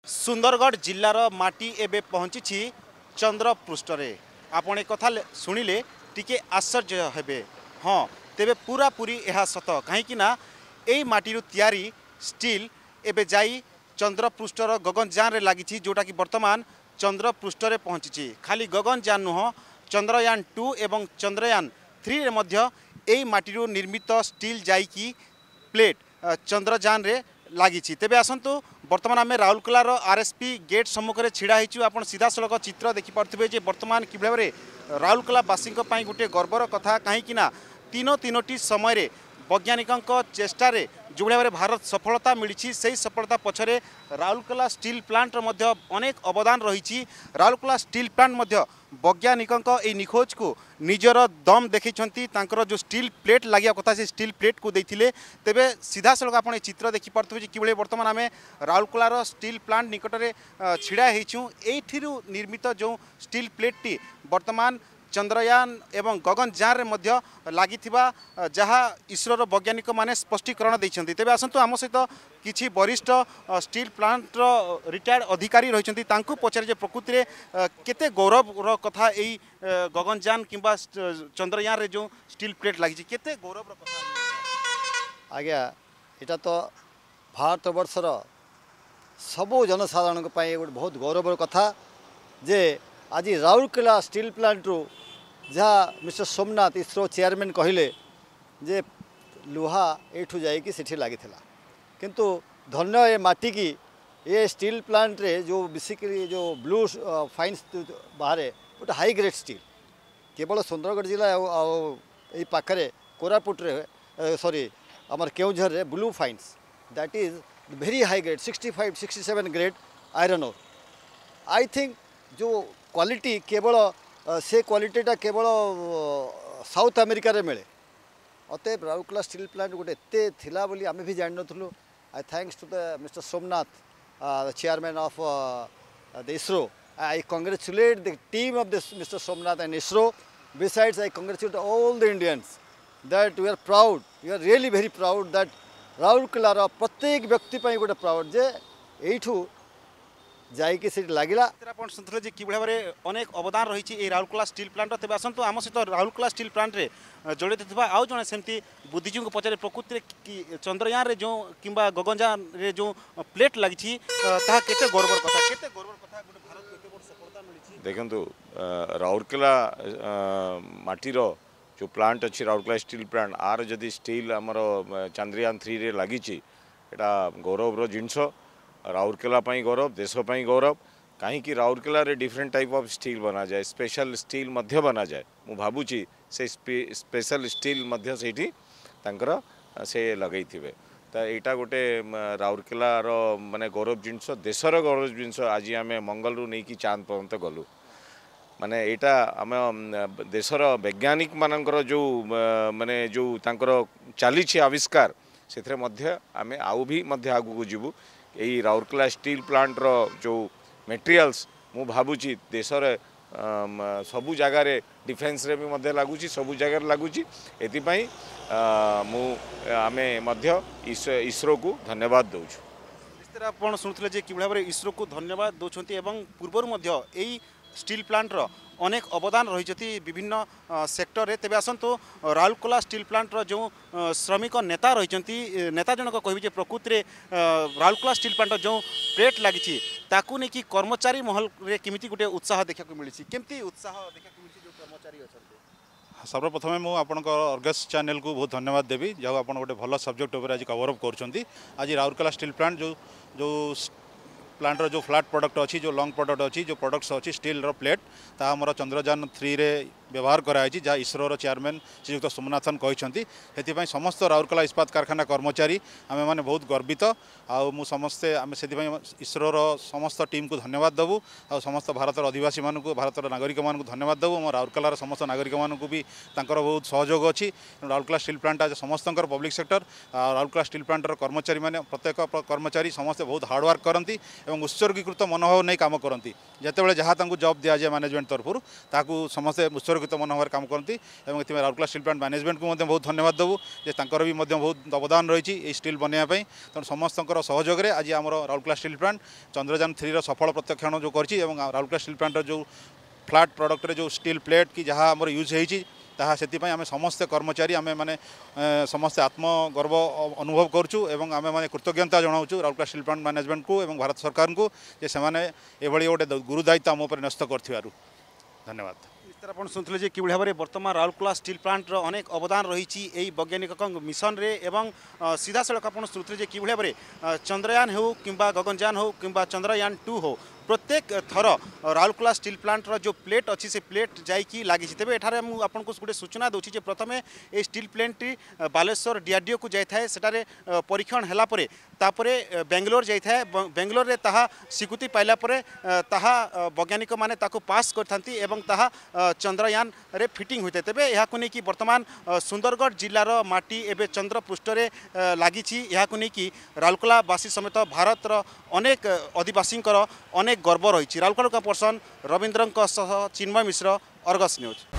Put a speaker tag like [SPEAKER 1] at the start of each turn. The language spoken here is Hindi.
[SPEAKER 1] सुंदरगढ़ जिल्लार माटी एबे पहुँची चंद्रपृष्ठ रे आपण कथा शुणिले टिके आश्चर्य हेबे। हाँ तेबे पूरा पूरी यह सत कहीं यही माटी तैयारी स्टील एबे जाई चंद्रपृष्ठर गगनयान रे लगी जोटा कि वर्तमान चंद्रपृष्ठ रे पहुँची। खाली गगनयान नुह चंद्रयान 2 एवं चंद्रयान 3 रे मध्य एई माटी निर्मित स्टील जाइकी प्लेट चंद्रयान रे लगी। तेबे आसतु वर्तमान आम राउरकेलार आरएसपी गेट सम्मुख में छिड़ा होइछु। आपण सीधा सड़क चित्र देखिपे जे वर्तमान कि भाव में राउरकेलावासी गोटे गर्वर कथा कहीं तीनोटी समय वैज्ञानिकों चेष्टार जो भाव में भारत सफलता मिली से सफलता पछरे राउरकेला स्टील प्लांटर मध्य अनेक अवदान रही। राउरकेला स्टील प्लांट वैज्ञानिकों यह निखोज को निजर दम देखते जो स्टील प्लेट लगे कथा से स्टील प्लेट को देते। तेबे सीधा सड़क आप चित्र देखिपे कि वर्तमान आम राउरकेलार स्टील प्लांट निकट में छिड़ा होइछु। एठिरु निर्मित जो स्टील प्लेटटी वर्तमान चंद्रयान एवं गगनयान रे मध्य लगी जहाँ इसरोर वैज्ञानिक माने स्पष्टीकरण देइछन्ति। तेबे आसंतु आम सहित किछि वरिष्ठ स्टील प्लांट रिटायर्ड अधिकारी रहिछन्ति तांकु पचारे जे प्रकृति रे केते गौरव कथा एई गगनयान किंबा चंद्रयान रे जो स्टील प्लेट लगी केते गौरव कथा।
[SPEAKER 2] आज्ञा एटा तो भारतवर्षर सबु जनसाधारण गोटे बहुत गौरवर कथा जे आज राउरकेला स्टील प्लांट रू जहाँ मिस्टर सोमनाथ इसरो चेयरमैन कहले जे लुहा एठू जाइकी सेठी लगी किंतु धन्य ये माटी की ये स्टील प्लांट रे जो बेसिकली जो ब्लू फाइन्स बाहर गोटे हाई ग्रेड स्टील केवल सुंदरगढ़ जिला यही पाखे कोरापुट रे सॉरी आमर केउझर रे blue fines that is very high grade 65-67 grade iron ore. I think जो क्वालिटी केवल से क्वालिटीटा केवल साउथ अमेरिका रे मिले। अतएव राउरकेला स्टील प्लांट गोटे एते थिला बोली आमे भी जान नथुलु। I thanks to the mister Somnath the chairman of the ISRO. I congratulate the team of this mister Somnath and ISRO. Besides I congratulate all the Indians that we are proud, we are really very proud that राउरकेलार प्रत्येक व्यक्ति पर गोटे प्राउड जे एठू जाइए से लगिला।
[SPEAKER 1] आप शुणुले कि भाव में अनेक अवदान रही राउरकेला स्टील प्लांट। तेज आसतु आम सहित राउरकेला स्टील प्लांट रे जड़ित थी आउ जड़े सेमती बुद्धिजीवी को पचारे प्रकृति में चंद्रयान रे जो किंबा गगनयान रे जो प्लेट लगी केते गौरवर कथा केते गौरवर कथा गोटे भारत को एते बड़ सफलता मिली।
[SPEAKER 3] देखंतु राउरकेला माटीर जो प्लांट अच्छी राउरकेला स्टील प्लांट आर जदि स्टील आमर चंद्रयान 3 रे लगी एटा गौरवर जिनस राउरकेला गौरव देश गौरव कहीं राउरकेला रे डिफरेंट टाइप ऑफ स्टील बना जाए स्पेशल स्टील मध्य बना जाए मु भाबुची से स्पेशल स्टील मध्य सेठी तांकर से लगई थिबे तो एटा गोटे राउरकेला रो माने गौरव जिनस देशर गौरव जिनस। आज आम मंगल रु नहीं कि चांद पर्यंत गलु माने एटा आम देशर वैज्ञानिक मानकर जो माने जो तांकर चली आविष्कार से मध्य आम आउ भी मध्य आगु जीवु। यही राउरकेला स्टील प्लांट रो जो मटेरियल्स मु भाबुची देशर सबु जगार डिफेन्स रे भी मध्य लगुची सबु जगार लगुची एतिपाई मु आमे मध्य इसरो को धन्यवाद दउछु।
[SPEAKER 1] आप शुणुले कि भाव में इसरो को धन्यवाद दौरान एवं पूर्वर यही स्टील प्लांट रो अनेक अवदान रही विभिन्न सेक्टर रे। तेबे आसंतु राउरकेला स्टील प्लांट रो जो श्रमिक नेता रही नेता जनक कहि प्रकृति में राउरकेला स्टील प्लांट जो प्लेट लगी ताकू नहीं कि कर्मचारी महल रे किमिति गोटे उत्साह देखा मिली केमती उत्साह देखा मिली जो कर्मचारी अच्छा।
[SPEAKER 4] सर्वप्रथमे मुझे आपंकर अर्गस चैनल को बहुत धन्यवाद देवी जहाँ आप गोटे भल सब्जेक्ट उपर आज कवर अप कर। आज राउरकेला स्टील प्लांट जो जो प्लांट जो फ्लैट प्रोडक्ट अच्छी जो लॉन्ग प्रोडक्ट अच्छी जो प्रोडक्ट्स अच्छी स्टील रो प्लेट ता हमर चंद्रयान 3 रे व्यवहार कराई जहाँ इसरोर चेयरमैन श्रीयुक्त सोमनाथन कहते से समस्त राउरकेला इस्पात कारखाना कर्मचारी आम मैंने बहुत गर्वित आउ समस्ते आम से इसरोर समस्त टीम को धन्यवाद देवु आ समस्त भारतर अधिवासी मानक भारतर नागरिक मानक धन्यवाद देवु। आम राउरकेलार समस्त नागरिक मानक भी तांकर बहुत सहयोग अच्छी। राउरकेला स्टील प्लांट आज समस्त पब्लिक सेक्टर राउरकेला स्टील प्लांटर कर्मचारी मैंने प्रत्येक कर्मचारी समस्ते बहुत हार्डवर्क करती एवं उत्सर्गीकृत मनोभाव नहीं काम करती जितेबाला जहाँ जॉब दि जाए मैनेजमेंट तरफ ताकू समस्ते उत्सर्गित मनोभाव काम करती ये राउरकेला स्टील प्लांट मैनेजमेंट को बहुत धन्यवाद देवु जे तांकर भी बहुत अवदान रही स्टील बनवाई तेणु समस्त सहयोग में आज आम राउरकेला स्टील प्लांट चंद्रयान 3 सफल प्रत्यक्षण जो कर राउरकेला स्टील प्लांट जो फ्लैट प्रोडक्ट जो स्टील प्लेट कि जहाँ आम यूज होती ताहा से आम समस्त कर्मचारी आम मैंने समस्ते आत्मगर्व अनुभव करुँ और आम मैंने कृतज्ञता जनाऊँ राउरकेला स्टील प्लांट मैनेजमेंट को और भारत सरकार को जे से गोटे गुरुदायित्व आम उपर न्यस्त कर धन्यवाद।
[SPEAKER 1] आप शुणुले कि भाव में बर्तमान राउरकेला स्टील प्लांट अनेक अवदान रही वैज्ञानिक मिशन रे एवं सीधा सड़क आप शुणुले कि भाव में चंद्रयान हो कि गगनयान हो कि चंद्रयान 2 हो प्रत्येक थर राउरकेला स्टील प्लांट जो प्लेट अच्छी से प्लेट जाइए लगी तेज एठारे आपको गोटे सूचना दूसरी प्रथम ये स्टील प्लांट बालेश्वर डीआरडीओ को जाए सेटारे परीक्षण है तापरे बेंगलोर जाए बेंगलोर रे ताहा स्वीकृति पाइला परे ताहा वैज्ञानिक माने ताको पास करथांती एवं ताहा चंद्रयान रे फिटिंग होते तेबे यहाँ को नहीं बर्तमान सुंदरगढ़ जिलार माटी एवं चंद्र पृष्ठ लगी कि राउरकेलावासी समेत भारतर अनेक आदिवासी अनेक गर्व रही। Rourkela person Rabindra Chinmay Mishra, Argus news.